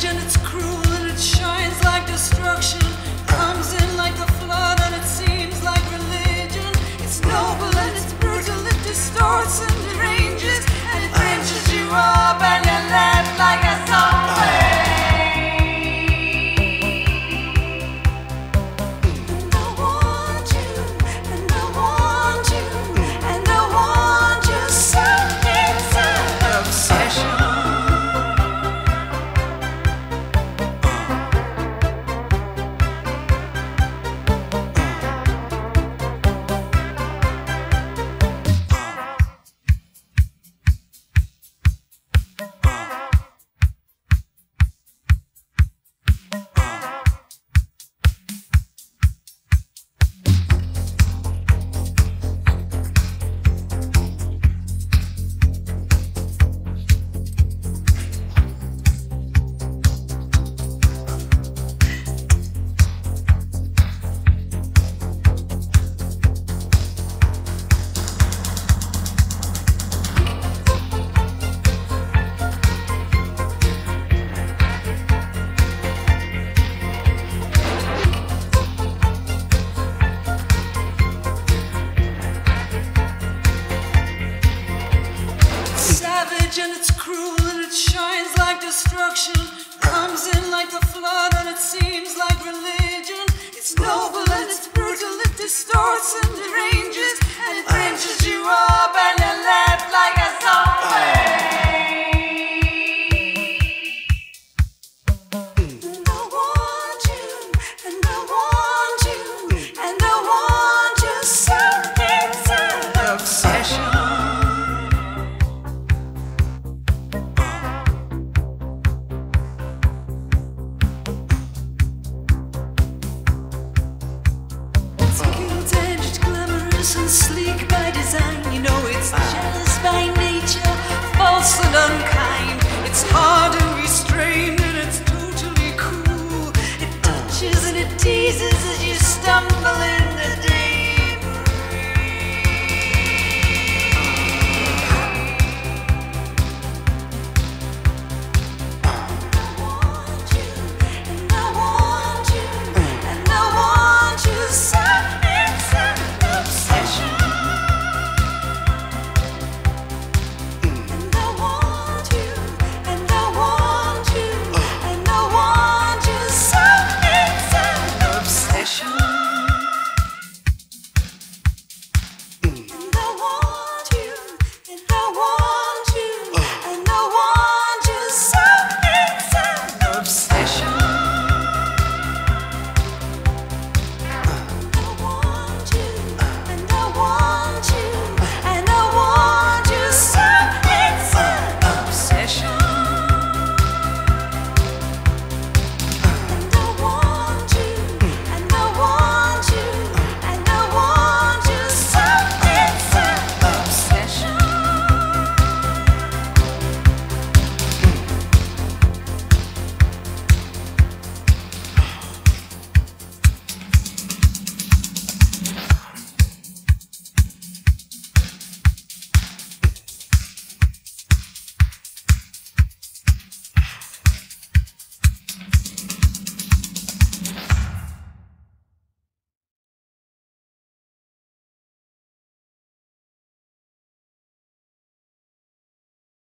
and it's cruel and it shines like destruction. Comes in like the flood and it seems like religion. It's noble and it's brutal, it distorts and deranges, and it drenches you up and you're left like a zombie. Savage and it's cruel and it shines like destruction. Comes in like the flood and it seems like religion. It's noble and it's brutal, it distorts and deranges, and it drenches you up and you're left like a zombie. And I want you, and I want you, and I want you so it's an obsession. And sleek by design, you know it's jealous by nature, false and unkind. It's hard and restrained and it's totally cool. It touches and it teases as you stumble in.